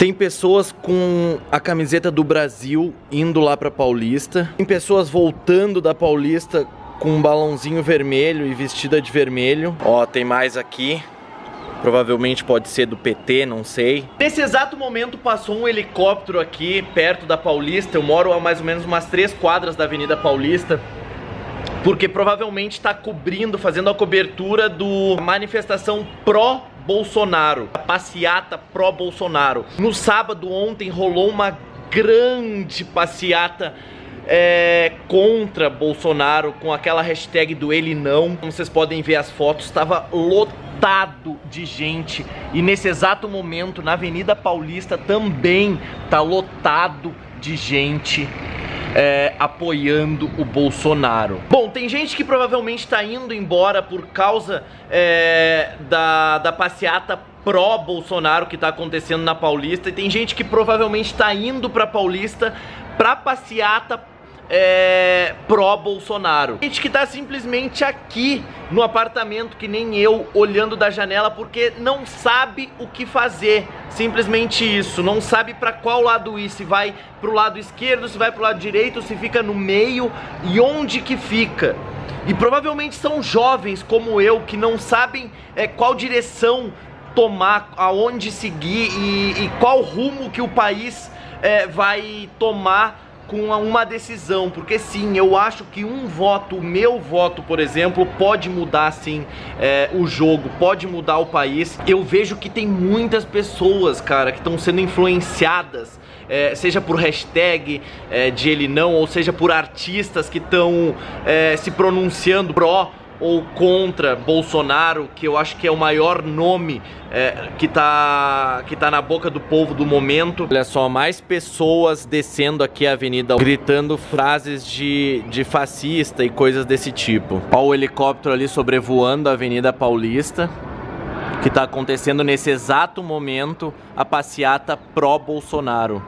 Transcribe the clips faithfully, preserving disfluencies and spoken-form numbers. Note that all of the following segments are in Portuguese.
Tem pessoas com a camiseta do Brasil indo lá pra Paulista. Tem pessoas voltando da Paulista com um balãozinho vermelho e vestida de vermelho. Ó, tem mais aqui. Provavelmente pode ser do P T, não sei. Nesse exato momento passou um helicóptero aqui perto da Paulista. Eu moro a mais ou menos umas três quadras da Avenida Paulista, porque provavelmente está cobrindo, fazendo a cobertura do manifestação pró-Bolsonaro, a passeata pró-Bolsonaro. No sábado ontem rolou uma grande passeata É, contra Bolsonaro, com aquela hashtag do ele não. Como vocês podem ver as fotos, estava lotado de gente. E nesse exato momento na Avenida Paulista também tá lotado de gente é, apoiando o Bolsonaro. Bom, tem gente que provavelmente tá indo embora por causa é, da, da passeata pró-Bolsonaro que tá acontecendo na Paulista, e tem gente que provavelmente tá indo pra Paulista pra passeata É, pró-Bolsonaro. Gente que tá simplesmente aqui no apartamento, que nem eu, olhando da janela, porque não sabe o que fazer. Simplesmente isso, não sabe pra qual lado ir, se vai pro lado esquerdo, se vai pro lado direito, se fica no meio e onde que fica. E provavelmente são jovens como eu, que não sabem é, qual direção tomar, aonde seguir e, e qual rumo que o país é, vai tomar com uma decisão. Porque sim, eu acho que um voto, o meu voto, por exemplo, pode mudar sim é, o jogo, pode mudar o país. Eu vejo que tem muitas pessoas, cara, que estão sendo influenciadas, é, seja por hashtag é, de ele não, ou seja por artistas que estão é, se pronunciando pró ou contra Bolsonaro, que eu acho que é o maior nome é, que, tá, que tá na boca do povo do momento. Olha só, mais pessoas descendo aqui a avenida, gritando frases de, de fascista e coisas desse tipo. Olha o helicóptero ali sobrevoando a Avenida Paulista, que tá acontecendo nesse exato momento a passeata pró-Bolsonaro.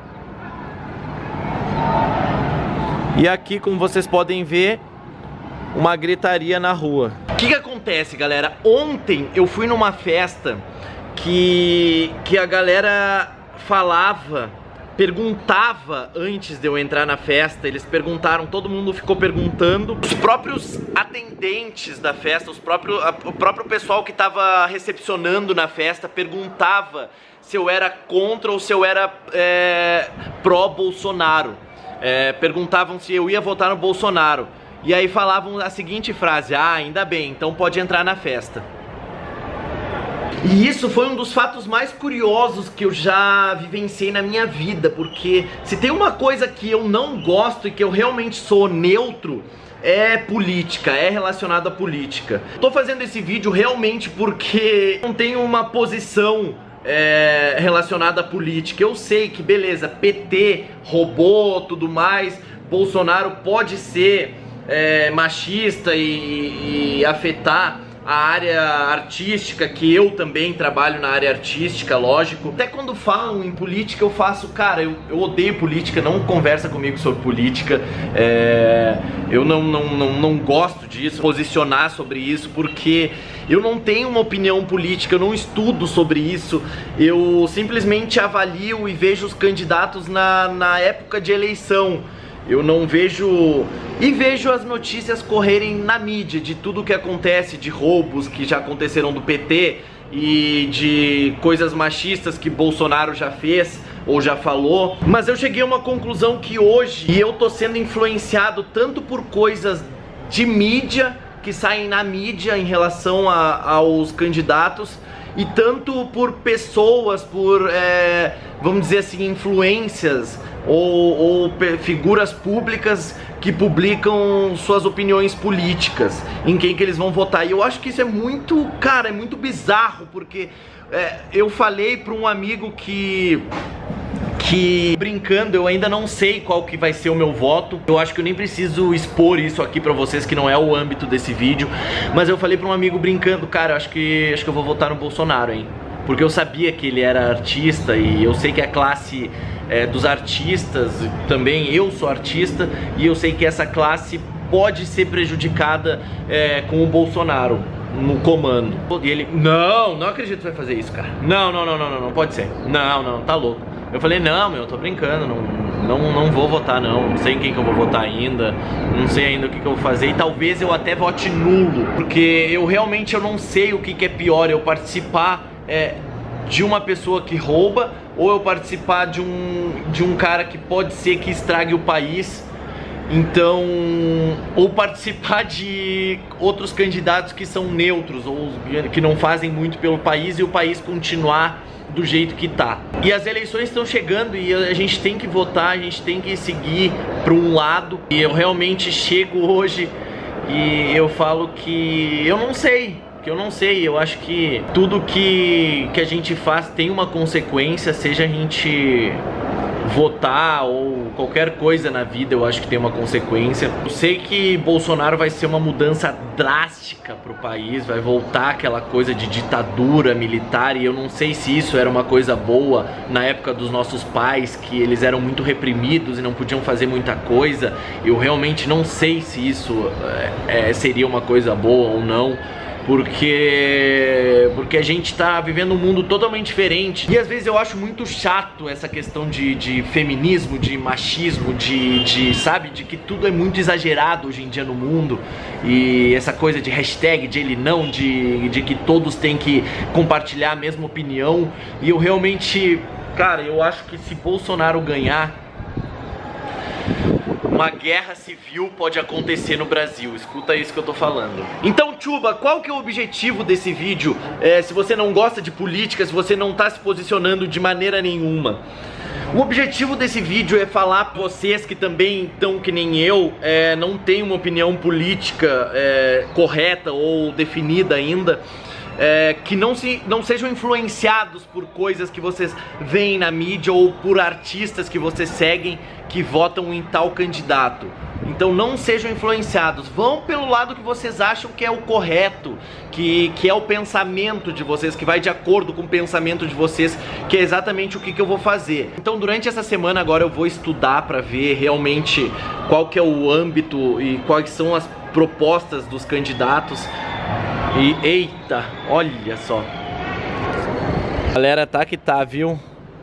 E aqui, como vocês podem ver, uma gritaria na rua. O que que acontece, galera? Ontem eu fui numa festa que, que a galera falava, perguntava antes de eu entrar na festa. Eles perguntaram, todo mundo ficou perguntando. Os próprios atendentes da festa, os próprios, a, o próprio pessoal que estava recepcionando na festa perguntava se eu era contra ou se eu era é, pró-Bolsonaro. É, perguntavam se eu ia votar no Bolsonaro. E aí falavam a seguinte frase: ah, ainda bem, então pode entrar na festa. E isso foi um dos fatos mais curiosos que eu já vivenciei na minha vida, porque se tem uma coisa que eu não gosto e que eu realmente sou neutro, é política, é relacionado à política. Tô fazendo esse vídeo realmente porque não tenho uma posição é, relacionada à política. Eu sei que, beleza, P T, robô, tudo mais, Bolsonaro pode ser É, machista e, e afetar a área artística, que eu também trabalho na área artística, lógico. Até quando falam em política eu faço, cara, eu, eu odeio política, não conversa comigo sobre política, é, eu não, não, não, não gosto disso, posicionar sobre isso, porque eu não tenho uma opinião política, eu não estudo sobre isso, eu simplesmente avalio e vejo os candidatos na, na época de eleição. Eu não vejo... E vejo as notícias correrem na mídia de tudo que acontece, de roubos que já aconteceram do P T e de coisas machistas que Bolsonaro já fez ou já falou. Mas eu cheguei a uma conclusão que hoje eu tô sendo influenciado tanto por coisas de mídia, que saem na mídia em relação a, aos candidatos, e tanto por pessoas, por, é, vamos dizer assim, influências ou, ou figuras públicas que publicam suas opiniões políticas, em quem que eles vão votar. E eu acho que isso é muito, cara, é muito bizarro, porque é, eu falei para um amigo que... que, brincando, eu ainda não sei qual que vai ser o meu voto. Eu acho que eu nem preciso expor isso aqui pra vocês, que não é o âmbito desse vídeo. Mas eu falei pra um amigo brincando, cara, eu acho que, acho que eu vou votar no Bolsonaro, hein? Porque eu sabia que ele era artista e eu sei que a classe é, dos artistas, também eu sou artista, e eu sei que essa classe pode ser prejudicada é, com o Bolsonaro. no comando. E ele, não, não acredito que vai fazer isso, cara. Não, não, não, não, não, não pode ser. Não, não, tá louco. Eu falei, não, meu, eu tô brincando, não, não, não vou votar não, não sei em quem que eu vou votar ainda, não sei ainda o que que eu vou fazer, e talvez eu até vote nulo, porque eu realmente eu não sei o que que é pior, eu participar é, de uma pessoa que rouba, ou eu participar de um, de um cara que pode ser que estrague o país. Então, ou participar de outros candidatos que são neutros, ou que não fazem muito pelo país, e o país continuar do jeito que tá. E as eleições estão chegando e a gente tem que votar, a gente tem que seguir para um lado. E eu realmente chego hoje e eu falo que eu não sei, que eu não sei. Eu acho que tudo que, que a gente faz tem uma consequência, seja a gente votar ou qualquer coisa na vida, eu acho que tem uma consequência. Eu sei que Bolsonaro vai ser uma mudança drástica pro país, vai voltar aquela coisa de ditadura militar, e eu não sei se isso era uma coisa boa na época dos nossos pais, que eles eram muito reprimidos e não podiam fazer muita coisa. Eu realmente não sei se isso é, seria uma coisa boa ou não. Porque, porque a gente tá vivendo um mundo totalmente diferente. E às vezes eu acho muito chato essa questão de, de feminismo, de machismo, de, de, sabe, de que tudo é muito exagerado hoje em dia no mundo. E essa coisa de hashtag, de ele não, de, de que todos têm que compartilhar a mesma opinião. E eu realmente, cara, eu acho que se Bolsonaro ganhar, uma guerra civil pode acontecer no Brasil. Escuta isso que eu tô falando. Então, Chuba, qual que é o objetivo desse vídeo? É, se você não gosta de política, se você não tá se posicionando de maneira nenhuma, o objetivo desse vídeo é falar pra vocês que também estão que nem eu, é, não tem uma opinião política é, correta ou definida ainda. É, que não, se, não sejam influenciados por coisas que vocês veem na mídia ou por artistas que vocês seguem que votam em tal candidato. Então não sejam influenciados, vão pelo lado que vocês acham que é o correto, que, que é o pensamento de vocês, que vai de acordo com o pensamento de vocês, que é exatamente o que, que eu vou fazer. Então durante essa semana agora eu vou estudar para ver realmente qual que é o âmbito e quais são as propostas dos candidatos. E eita, olha só. Galera, tá que tá, viu?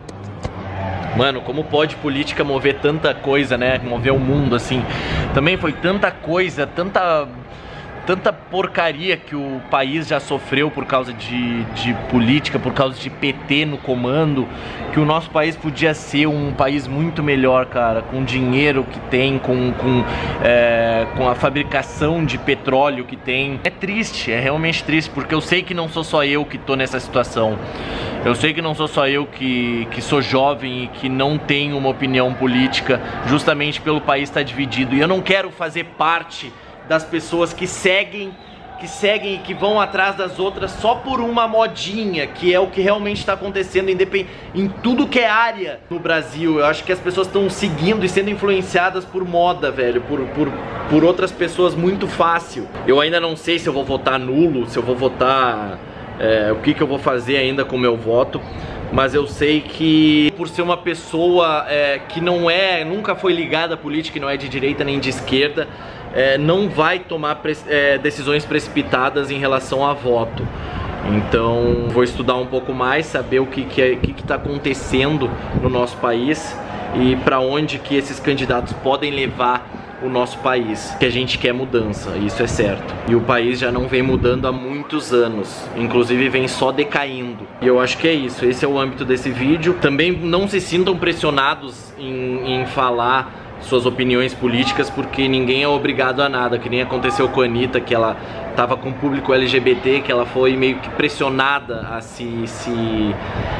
Mano, como pode política mover tanta coisa, né? Mover o mundo assim. Também foi tanta coisa, tanta tanta porcaria que o país já sofreu por causa de, de política, por causa de P T no comando, que o nosso país podia ser um país muito melhor, cara, com o dinheiro que tem, com, com, é, com a fabricação de petróleo que tem. É triste, é realmente triste, porque eu sei que não sou só eu que tô nessa situação. Eu sei que não sou só eu que, que sou jovem e que não tenho uma opinião política, justamente pelo país estar dividido. E eu não quero fazer parte das pessoas que seguem, que seguem e que vão atrás das outras só por uma modinha, que é o que realmente está acontecendo independ... em tudo que é área no Brasil. Eu acho que as pessoas estão seguindo e sendo influenciadas por moda, velho, por, por, por outras pessoas muito fácil. Eu ainda não sei se eu vou votar nulo, se eu vou votar... É, o que, que eu vou fazer ainda com o meu voto, mas eu sei que por ser uma pessoa é, que não é, nunca foi ligada à política, que não é de direita nem de esquerda, é, não vai tomar pre é, decisões precipitadas em relação a voto. Então vou estudar um pouco mais, saber o que que é, que que tá acontecendo no nosso país e para onde que esses candidatos podem levar o nosso país, que a gente quer mudança, isso é certo. E o país já não vem mudando há muitos anos, inclusive vem só decaindo. E eu acho que é isso, esse é o âmbito desse vídeo. Também não se sintam pressionados em, em falar suas opiniões políticas, porque ninguém é obrigado a nada, que nem aconteceu com a Anitta, que ela tava com o público L G B T, que ela foi meio que pressionada a se, se,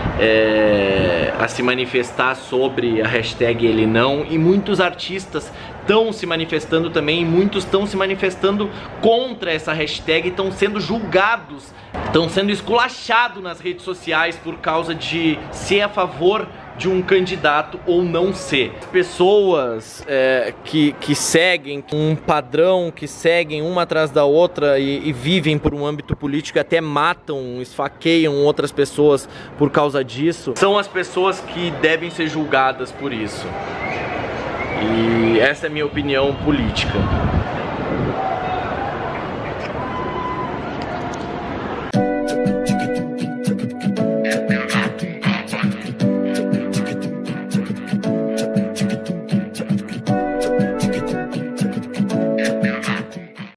é, a se manifestar sobre a hashtag ele não, e muitos artistas estão se manifestando também, e muitos estão se manifestando contra essa hashtag, estão sendo julgados, estão sendo esculachados nas redes sociais por causa de ser a favor de um candidato ou não ser. Pessoas é, que, que seguem um padrão, que seguem uma atrás da outra e, e vivem por um âmbito político, até matam, esfaqueiam outras pessoas por causa disso, são as pessoas que devem ser julgadas por isso. E essa é a minha opinião política.